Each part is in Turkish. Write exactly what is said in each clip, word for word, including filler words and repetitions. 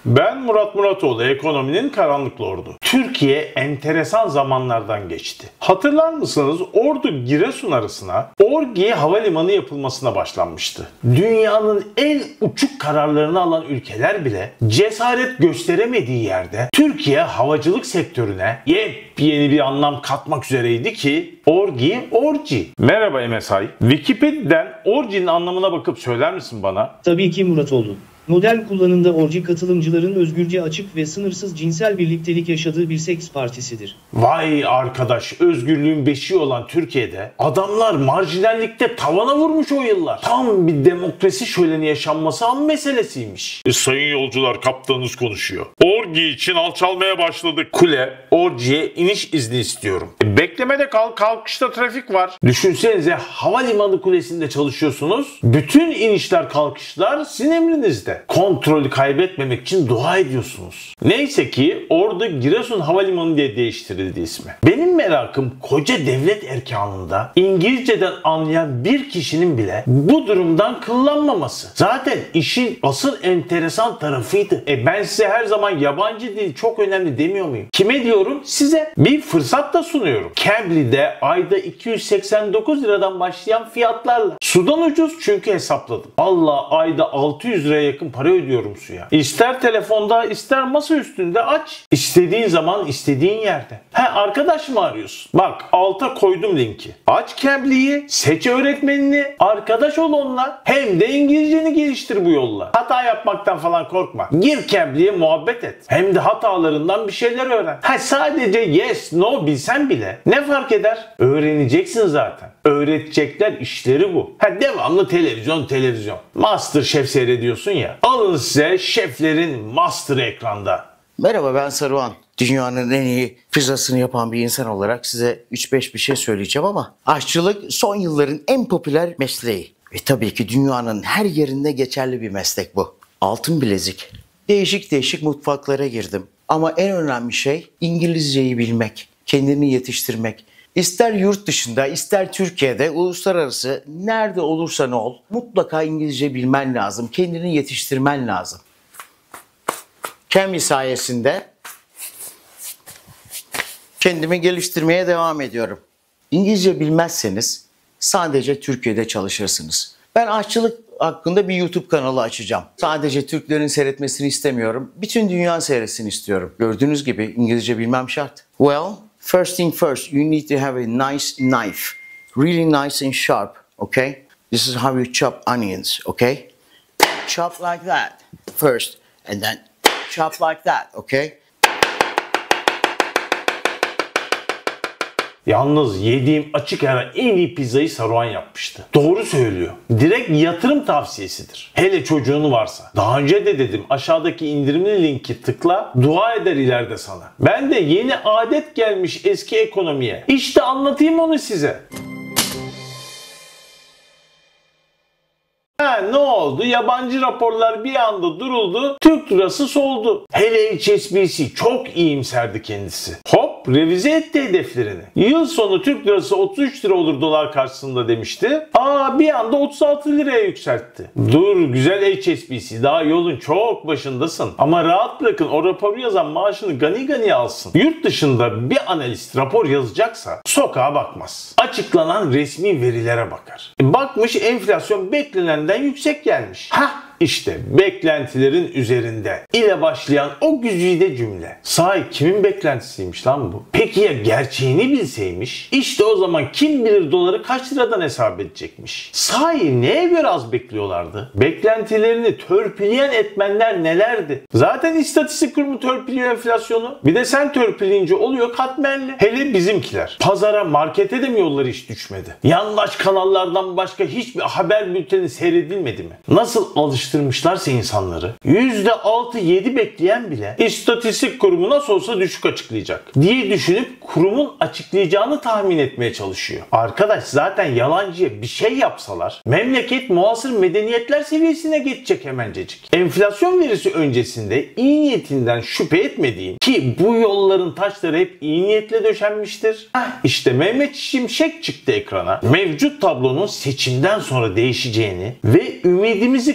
Ben Murat Muratoğlu, ekonominin karanlık lordu. Türkiye enteresan zamanlardan geçti. Hatırlar mısınız? Ordu-Giresun arasına Orgi Havalimanı yapılmasına başlanmıştı. Dünyanın en uçuk kararlarını alan ülkeler bile cesaret gösteremediği yerde Türkiye havacılık sektörüne yepyeni bir anlam katmak üzereydi ki Orgi, Orci. Merhaba M S I. Wikipedia'dan Orci'nin anlamına bakıp söyler misin bana? Tabii ki Muratoğlu. Modern kullanımda orji katılımcıların özgürce açık ve sınırsız cinsel birliktelik yaşadığı bir seks partisidir. Vay arkadaş, özgürlüğün beşiği olan Türkiye'de adamlar marjinallikte tavana vurmuş o yıllar. Tam bir demokrasi şöleni yaşanması an meselesiymiş. E, sayın yolcular, kaptanınız konuşuyor. Orgi için alçalmaya başladık. Kule, Orgi'ye iniş izni istiyorum. E, beklemede kal, kalkışta trafik var. Düşünsenize, havalimanı kulesinde çalışıyorsunuz. Bütün inişler kalkışlar sizin emrinizde. Kontrolü kaybetmemek için dua ediyorsunuz. Neyse ki orada Giresun Havalimanı diye değiştirildi ismi. Benim merakım koca devlet erkanında İngilizceden anlayan bir kişinin bile bu durumdan kıllanmaması. Zaten işin asıl enteresan tarafıydı. E ben size her zaman yabancı dil çok önemli demiyor muyum? Kime diyorum? Size. Bir fırsat da sunuyorum. Cambly'de ayda iki yüz seksen dokuz liradan başlayan fiyatlarla. Sudan ucuz çünkü hesapladım. Allah, ayda altı yüz liraya yakın para ödüyorum suya. İster telefonda, ister masa üstünde aç. İstediğin zaman, istediğin yerde. He, arkadaş mı arıyorsun? Bak, alta koydum linki. Aç Cambly'yi, seç öğretmenini, arkadaş ol onunla. Hem de İngilizceni geliştir bu yolla. Hata yapmaktan falan korkma. Gir Cambly'ye, muhabbet et. Hem de hatalarından bir şeyler öğren. Ha, sadece yes, no bilsen bile ne fark eder? Öğreneceksin zaten. Öğretecekler, işleri bu. Ha, devamlı televizyon televizyon. MasterChef seyrediyorsun ya. Alın size şeflerin master'ı ekranda. Merhaba, ben Saruhan. Dünyanın en iyi pizzasını yapan bir insan olarak size üç beş bir şey söyleyeceğim ama aşçılık son yılların en popüler mesleği. Ve tabii ki dünyanın her yerinde geçerli bir meslek bu. Altın bilezik. Değişik değişik mutfaklara girdim. Ama en önemli şey İngilizceyi bilmek, kendini yetiştirmek. İster yurt dışında, ister Türkiye'de, uluslararası nerede olursa ne ol, mutlaka İngilizce bilmen lazım, kendini yetiştirmen lazım. Cambly sayesinde kendimi geliştirmeye devam ediyorum. İngilizce bilmezseniz sadece Türkiye'de çalışırsınız. Ben aşçılık hakkında bir YouTube kanalı açacağım. Sadece Türklerin seyretmesini istemiyorum, bütün dünya seyretsin istiyorum. Gördüğünüz gibi İngilizce bilmem şart. Well, first thing first, you need to have a nice knife. Really nice and sharp, okay? This is how you chop onions, okay? Chop like that first, and then chop like that, okay? Yalnız yediğim açık ara en iyi pizzayı Saruhan yapmıştı. Doğru söylüyor. Direkt yatırım tavsiyesidir. Hele çocuğun varsa. Daha önce de dedim, aşağıdaki indirimli linki tıkla, dua eder ileride sana. Ben de yeni adet gelmiş eski ekonomiye. İşte anlatayım onu size. Ha, ne oldu? Yabancı raporlar bir anda duruldu. Türk lirası soldu. Hele H S B C çok iyimserdi kendisi. Hop, revize etti hedeflerini. Yıl sonu Türk lirası otuz üç lira olur dolar karşısında demişti. Aa, bir anda otuz altı liraya yükseltti. Dur güzel H S B C, daha yolun çok başındasın. Ama rahat bırakın, o raporu yazan maaşını gani gani alsın. Yurt dışında bir analist rapor yazacaksa sokağa bakmaz. Açıklanan resmi verilere bakar. E, bakmış enflasyon beklenenden yüksek gelmiş. Hah, İşte beklentilerin üzerinde ile başlayan o güzide cümle. Sahi kimin beklentisiymiş lan bu? Peki ya gerçeğini bilseymiş? İşte o zaman kim bilir doları kaç liradan hesap edecekmiş? Sahi neye göre az bekliyorlardı? Beklentilerini törpüleyen etmenler nelerdi? Zaten istatistik kurumu törpülüyor enflasyonu. Bir de sen törpüleyince oluyor katmerli. Hele bizimkiler. Pazara, markete de mi yolları hiç düşmedi? Yandaş kanallardan başka hiçbir haber bülteni seyredilmedi mi? Nasıl alıştı Mışlarsa insanları yüzde altı yedi bekleyen bile istatistik kurumu nasıl olsa düşük açıklayacak diye düşünüp kurumun açıklayacağını tahmin etmeye çalışıyor. Arkadaş, zaten yalancıya bir şey yapsalar memleket muasır medeniyetler seviyesine geçecek hemencecik. Enflasyon verisi öncesinde iyi niyetinden şüphe etmediğim ki bu yolların taşları hep iyi niyetle döşenmiştir. Heh, işte Mehmet Şimşek çıktı ekrana. Mevcut tablonun seçimden sonra değişeceğini ve ümidimizi kaybetmeyeceğini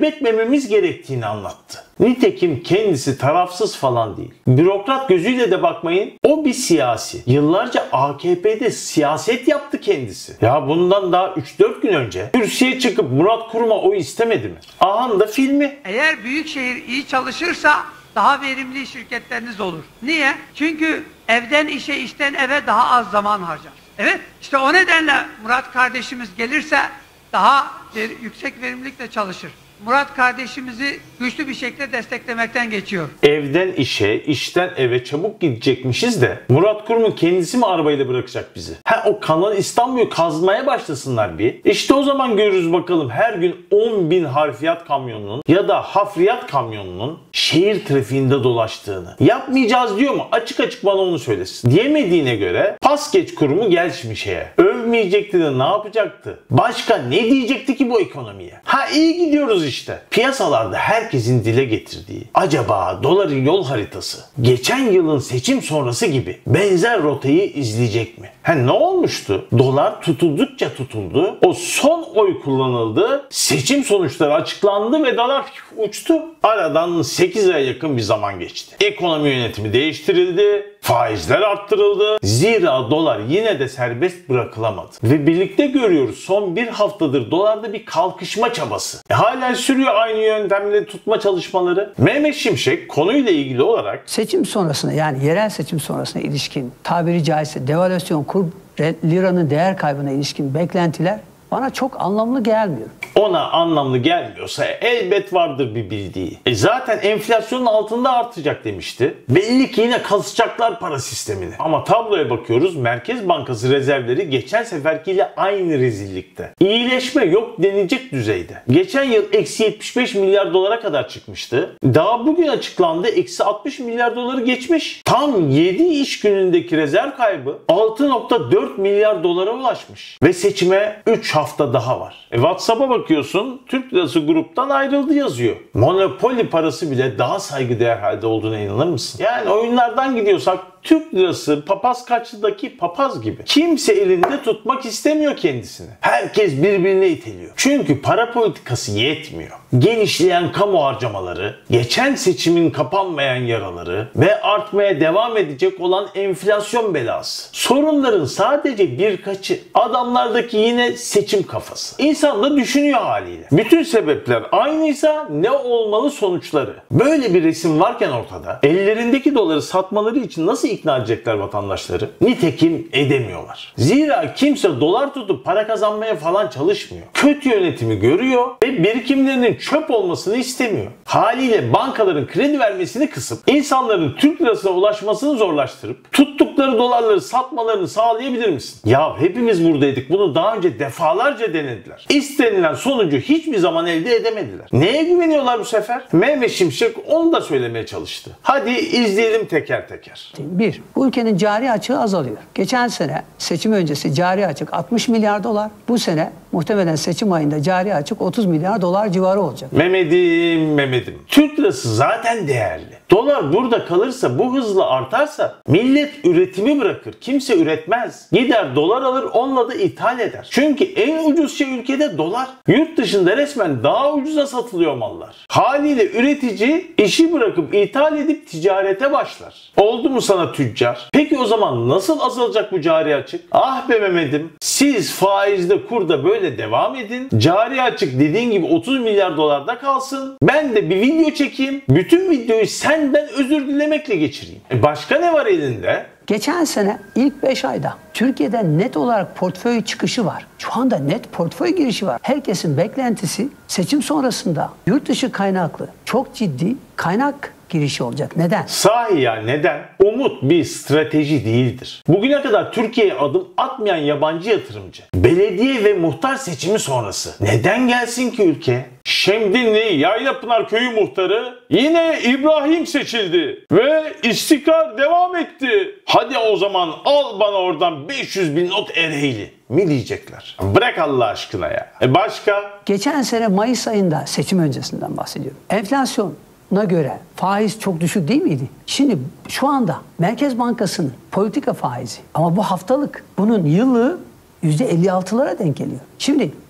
kaybetmememiz gerektiğini anlattı. Nitekim kendisi tarafsız falan değil. Bürokrat gözüyle de bakmayın. O bir siyasi. Yıllarca A K P'de siyaset yaptı kendisi. Ya bundan daha üç dört gün önce kürsüye çıkıp Murat Kurum'a oy istemedi mi? Ahanda filmi. Eğer büyükşehir iyi çalışırsa daha verimli şirketleriniz olur. Niye? Çünkü evden işe, işten eve daha az zaman harcar. Evet, işte o nedenle Murat kardeşimiz gelirse daha ver, yüksek verimlilikle çalışır. Murat kardeşimizi güçlü bir şekilde desteklemekten geçiyor. Evden işe, işten eve çabuk gidecekmişiz de Murat Kurum'un kendisi mi arabayla bırakacak bizi? Ha, o Kanal İstanbul'u kazmaya başlasınlar bir. İşte o zaman görürüz bakalım her gün on bin harfiyat kamyonunun ya da hafriyat kamyonunun şehir trafiğinde dolaştığını. Yapmayacağız diyor mu? Açık açık bana onu söylesin. Diyemediğine göre pas geç kurumu gel şimdi şeye. Övmeyecekti de ne yapacaktı? Başka ne diyecekti ki bu ekonomiye? Ha, iyi gidiyoruz işte. Piyasalarda herkesin dile getirdiği acaba doların yol haritası geçen yılın seçim sonrası gibi benzer rotayı izleyecek mi? Ha, ne olmuştu? Dolar tutuldukça tutuldu. O son oy kullanıldı. Seçim sonuçları açıklandı ve dolar uçtu. Aradan sekiz aya yakın bir zaman geçti. Ekonomi yönetimi değiştirildi. Faizler arttırıldı. Zira dolar yine de serbest bırakılamadı. Ve birlikte görüyoruz son bir haftadır dolarda bir kalkışma çabası. E, hala sürüyor aynı yöntemle tutma çalışmaları. Mehmet Şimşek konuyla ilgili olarak seçim sonrasında, yani yerel seçim sonrasına ilişkin tabiri caizse devalüasyon, kur, liranın değer kaybına ilişkin beklentiler bana çok anlamlı gelmiyor. Ona anlamlı gelmiyorsa elbet vardır bir bildiği. E zaten enflasyonun altında artacak demişti. Belli ki yine kasacaklar para sistemini. Ama tabloya bakıyoruz, Merkez Bankası rezervleri geçen seferkiyle aynı rezillikte. İyileşme yok denilecek düzeyde. Geçen yıl eksi yetmiş beş milyar dolara kadar çıkmıştı. Daha bugün açıklandı, eksi altmış milyar doları geçmiş. Tam yedi iş günündeki rezerv kaybı altı nokta dört milyar dolara ulaşmış. Ve seçime üç hafta daha var. E WhatsApp'a bakıyorsun, Türk Lirası gruptan ayrıldı yazıyor. Monopoly parası bile daha saygıdeğer halde olduğuna inanır mısın? Yani oyunlardan gidiyorsak Türk Lirası papaz kaçlıdaki papaz gibi. Kimse elinde tutmak istemiyor kendisini. Herkes birbirine iteliyor. Çünkü para politikası yetmiyor. Genişleyen kamu harcamaları, geçen seçimin kapanmayan yaraları ve artmaya devam edecek olan enflasyon belası. Sorunların sadece birkaçı. Adamlardaki yine seçim kafası. İnsan da düşünüyor haliyle. Bütün sebepler aynıysa ne olmalı sonuçları? Böyle bir resim varken ortada, ellerindeki doları satmaları için nasıl ikna edecekler vatandaşları? Nitekim edemiyorlar. Zira kimse dolar tutup para kazanmaya falan çalışmıyor. Kötü yönetimi görüyor ve birikimlerinin çöp olmasını istemiyor. Haliyle bankaların kredi vermesini kısıp insanların Türk lirasına ulaşmasını zorlaştırıp tuttukları dolarları satmalarını sağlayabilir misin? Ya hepimiz buradaydık. Bunu daha önce defalarca denediler. İstenilen sonucu hiçbir zaman elde edemediler. Neye güveniyorlar bu sefer? Mehmet Şimşek onu da söylemeye çalıştı. Hadi izleyelim teker teker. Bir, bu ülkenin cari açığı azalıyor. Geçen sene seçim öncesi cari açık altmış milyar dolar. Bu sene muhtemelen seçim ayında cari açık otuz milyar dolar civarı olacak. Mehmet'im, Mehmet'im. Türk lirası zaten değerli. Dolar burada kalırsa, bu hızla artarsa millet üretimi bırakır. Kimse üretmez. Gider dolar alır, onunla da ithal eder. Çünkü en ucuz şey ülkede dolar. Yurt dışında resmen daha ucuza satılıyor mallar. Haliyle üretici işi bırakıp ithal edip ticarete başlar. Oldu mu sana tüccar? Peki o zaman nasıl azalacak bu cari açık? Ah be Mehmet'im. Siz faizde, kurda böyle devam edin. Cari açık dediğin gibi otuz milyar dolarda kalsın. Ben de bir video çekeyim. Bütün videoyu senden özür dilemekle geçireyim. E başka ne var elinde? Geçen sene ilk beş ayda Türkiye'de net olarak portföy çıkışı var. Şu anda net portföy girişi var. Herkesin beklentisi seçim sonrasında yurt dışı kaynaklı çok ciddi kaynak girişi olacak. Neden? Sahi ya, neden? Umut bir strateji değildir. Bugüne kadar Türkiye'ye adım atmayan yabancı yatırımcı, belediye ve muhtar seçimi sonrası neden gelsin ki ülke? Şemdinli Yaylapınar Köyü muhtarı yine İbrahim seçildi ve istikrar devam etti. Hadi o zaman al bana oradan beş yüz bin not Ereğli mi diyecekler? Bırak Allah aşkına ya. E başka? Geçen sene Mayıs ayında, seçim öncesinden bahsediyorum, enflasyon na göre faiz çok düşük değil miydi? Şimdi şu anda Merkez Bankası'nın politika faizi, ama bu haftalık, bunun yıllığı yüzde elli altılara denk geliyor. Şimdi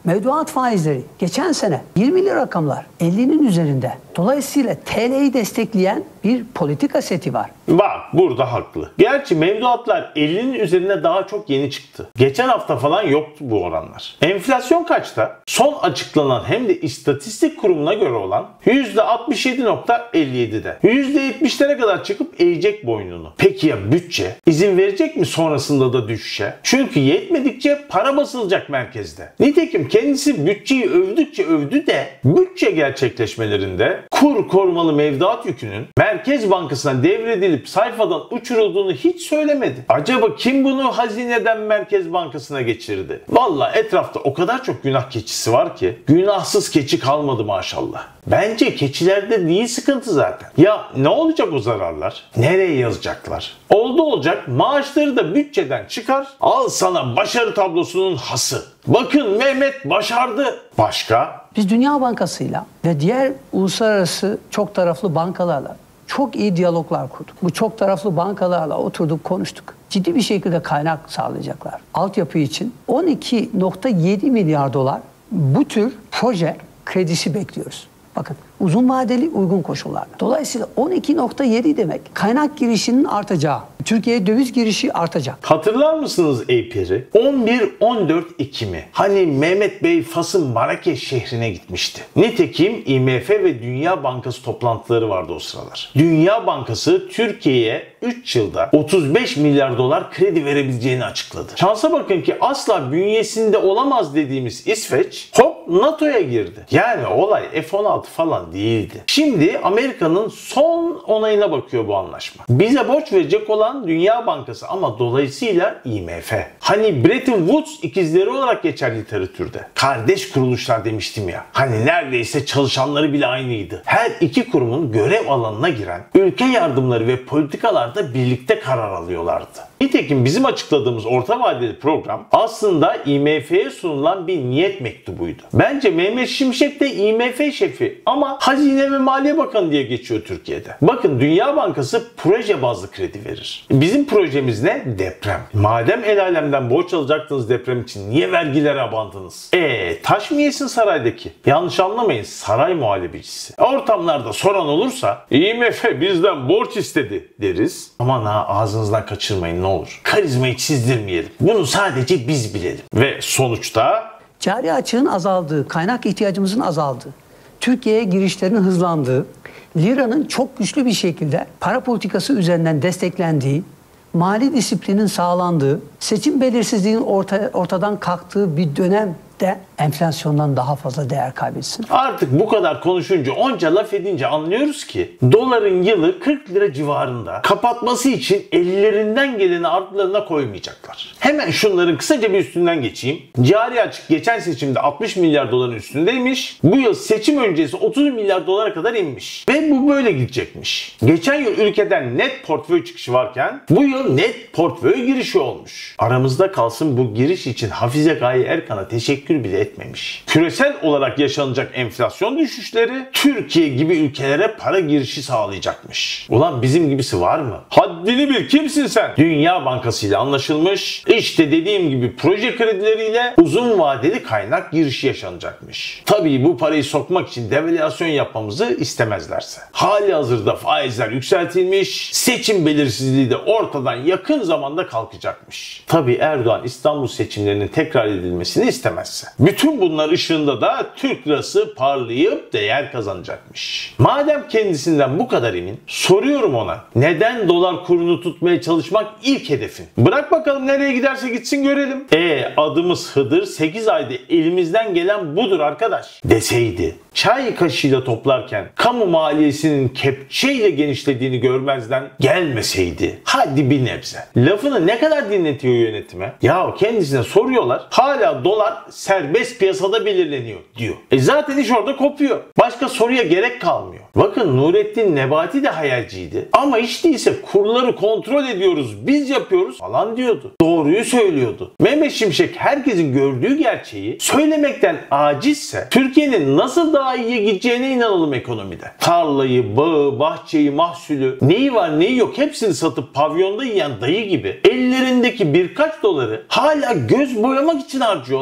Mevduat faizleri geçen sene yirmili rakamlar, ellinin üzerinde. Dolayısıyla T L'yi destekleyen bir politika seti var. Bak burada haklı. Gerçi mevduatlar ellinin üzerine daha çok yeni çıktı. Geçen hafta falan yoktu bu oranlar. Enflasyon kaçta? Son açıklanan hem de istatistik kurumuna göre olan yüzde altmış yedi nokta elli yedi'de. yüzde yetmişlere kadar çıkıp eğecek boynunu. Peki ya bütçe? İzin verecek mi sonrasında da düşüşe? Çünkü yetmedikçe para basılacak merkezde. Nitekim kendisi bütçeyi övdükçe övdü de bütçe gerçekleşmelerinde kur korumalı mevduat yükünün Merkez Bankası'na devredilip sayfadan uçurulduğunu hiç söylemedi. Acaba kim bunu hazineden Merkez Bankası'na geçirdi? Valla etrafta o kadar çok günah keçisi var ki günahsız keçi kalmadı maşallah. Bence keçilerde değil sıkıntı zaten. Ya ne olacak o zararlar? Nereye yazacaklar? Oldu olacak maaşları da bütçeden çıkar. Al sana başarı tablosunun hası. Bakın Mehmet başardı. Başka? Biz Dünya Bankası'yla ve diğer uluslararası çok taraflı bankalarla çok iyi diyaloglar kurduk. Bu çok taraflı bankalarla oturduk, konuştuk. Ciddi bir şekilde kaynak sağlayacaklar. Altyapı için on iki nokta yedi milyar dolar bu tür proje kredisi bekliyoruz. Bakın uzun vadeli uygun koşullarla. Dolayısıyla on iki nokta yedi demek kaynak girişinin artacağı. Türkiye'ye döviz girişi artacak. Hatırlar mısınız Eyper'i? on bir on dört Ekim'i. Hani Mehmet Bey Fas'ın Marrakeş şehrine gitmişti. Nitekim I M F ve Dünya Bankası toplantıları vardı o sıralar. Dünya Bankası Türkiye'ye üç yılda otuz beş milyar dolar kredi verebileceğini açıkladı. Şansa bakın ki asla bünyesinde olamaz dediğimiz İsveç hop NATO'ya girdi. Yani olay F on altı falan değildi. Şimdi Amerika'nın son onayına bakıyor bu anlaşma. Bize borç verecek olan Dünya Bankası ama dolayısıyla I M F. Hani Bretton Woods ikizleri olarak geçer literatürde. Kardeş kuruluşlar demiştim ya. Hani neredeyse çalışanları bile aynıydı. Her iki kurumun görev alanına giren ülke yardımları ve politikalarda birlikte karar alıyorlardı. Nitekim bizim açıkladığımız orta vadeli program aslında I M F'ye sunulan bir niyet mektubuydu. Bence Mehmet Şimşek de I M F şefi ama Hazine ve Maliye Bakanı diye geçiyor Türkiye'de. Bakın Dünya Bankası proje bazlı kredi verir. Bizim projemiz ne? Deprem. Madem el alemden borç alacaktınız deprem için niye vergilere abandınız? Eee taş mı yesin saraydaki? Yanlış anlamayın, saray muhallebicisi. Ortamlarda soran olursa I M F bizden borç istedi deriz. Aman ha ağzınızdan kaçırmayın ne olur. Karizmayı çizdirmeyelim. Bunu sadece biz bilelim. Ve sonuçta Cari açığın azaldığı, kaynak ihtiyacımızın azaldığı, Türkiye'ye girişlerin hızlandığı, liranın çok güçlü bir şekilde para politikası üzerinden desteklendiği, mali disiplinin sağlandığı, seçim belirsizliğinin orta, ortadan kalktığı bir dönemde enflasyondan daha fazla değer kaybetsin. Artık bu kadar konuşunca, onca laf edince anlıyoruz ki doların yılı kırk lira civarında. Kapatması için ellerinden geleni artlarına koymayacaklar. Hemen şunların kısaca bir üstünden geçeyim. Cari açık geçen seçimde altmış milyar doların üstündeymiş. Bu yıl seçim öncesi otuz milyar dolara kadar inmiş. Ve bu böyle gidecekmiş. Geçen yıl ülkeden net portföy çıkışı varken bu yıl net portföy girişi olmuş. Aramızda kalsın bu giriş için Hafize Gaye Erkan'a teşekkür bile etmemiş. Küresel olarak yaşanacak enflasyon düşüşleri Türkiye gibi ülkelere para girişi sağlayacakmış. Ulan bizim gibisi var mı? Haddini bil, kimsin sen? Dünya Bankası ile anlaşılmış. İşte dediğim gibi proje kredileriyle uzun vadeli kaynak girişi yaşanacakmış. Tabii bu parayı sokmak için devalüasyon yapmamızı istemezlerse. Hali hazırda faizler yükseltilmiş. Seçim belirsizliği de ortadan yakın zamanda kalkacakmış. Tabii Erdoğan İstanbul seçimlerinin tekrar edilmesini istemezse. Bütün bunlar ışığında da Türk lirası parlayıp değer kazanacakmış. Madem kendisinden bu kadar emin, soruyorum ona. Neden dolar kurunu tutmaya çalışmak ilk hedefin? Bırak bakalım nereye giderse gitsin görelim. E adımız Hıdır, sekiz ayda elimizden gelen budur arkadaş deseydi. Çay kaşığıyla toplarken kamu maliyesinin kepçeyle genişlediğini görmezden gelmeseydi. Hadi bir nebze. Lafını ne kadar dinletiyor yönetime? Ya kendisine soruyorlar. Hala dolar serbest piyasada belirleniyor diyor. E zaten iş orada kopuyor. Başka soruya gerek kalmıyor. Bakın Nurettin Nebati de hayalciydi. Ama hiç değilse kurları kontrol ediyoruz, biz yapıyoruz falan diyordu. Doğruyu söylüyordu. Mehmet Şimşek herkesin gördüğü gerçeği söylemekten acizse Türkiye'nin nasıl daha iyiye gideceğine inanalım ekonomide. Tarlayı, bağı, bahçeyi, mahsulü, neyi var neyi yok hepsini satıp pavyonda yiyen dayı gibi ellerindeki birkaç doları hala göz boyamak için harcıyorlar ya.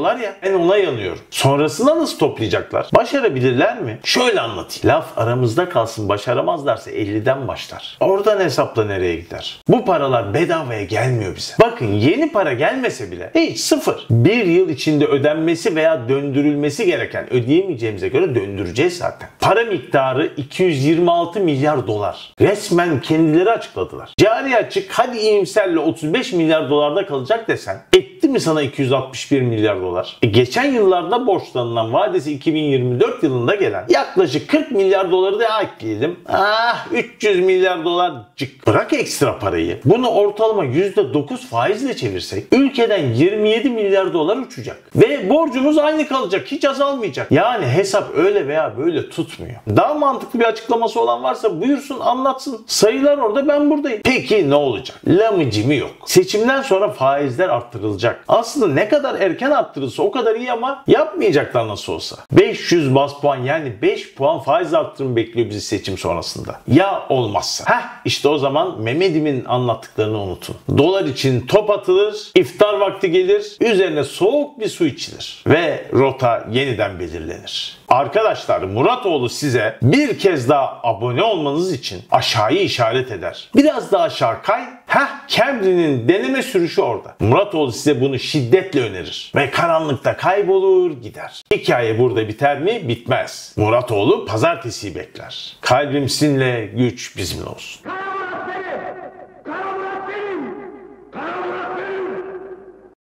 Ben ona yanıyorum. Sonrasında nasıl toplayacaklar? Başarabilirler mi? Şöyle anlatayım. Laf aramızda kalsın, başaramazlarsa elliden başlar. Oradan hesapla nereye gider? Bu paralar bedavaya gelmiyor bize. Bakın yeni para gelmese bile hiç sıfır. Bir yıl içinde ödenmesi veya döndürülmesi gereken, ödeyemeyeceğimize göre döndüreceğiz zaten. Para miktarı iki yüz yirmi altı milyar dolar. Resmen kendileri açıkladılar. Cari açık hadi iyimserle otuz beş milyar dolarda kalacak desen etti mi sana iki yüz altmış bir milyar dolar? E geçen yıllarda borçlanılan vadesi iki bin yirmi dört yılında gelen yaklaşık kırk milyar doları da ekleyelim. Ah üç yüz milyar dolarcık. Bırak ekstra parayı. Bunu ortalama yüzde dokuz faizle çevirsek ülkeden yirmi yedi milyar dolar uçacak. Ve borcumuz aynı kalacak. Hiç azalmayacak. Yani hesap öyle veya böyle tutmuyor. Daha mantıklı bir açıklaması olan varsa buyursun anlatsın. Sayılar orada, ben buradayım. Peki ne olacak? Lamıcımı yok. Seçimden sonra faizler arttırılacak. Aslında ne kadar erken arttırılsa o kadar iyi ama yapmayacaklar nasıl olsa. beş yüz bas puan yani beş puan faiz arttırımı bekliyor bizi seçim sonrasında. Ya olmazsa? Heh işte o zaman Mehmet'imin anlattıklarını unutun. Dolar için top atılır, iftar vakti gelir, üzerine soğuk bir su içilir ve rota yeniden belirlenir. Arkadaşlar Muratoğlu size bir kez daha abone olmanız için aşağıyı işaret eder. Biraz daha aşağı kay. Heh, Camry'nin deneme sürüşü orada. Muratoğlu size bunu şiddetle önerir. Ve karanlıkta kaybolur gider. Hikaye burada biter mi? Bitmez. Muratoğlu pazartesiyi bekler. Kalbim sizinle, güç bizimle olsun.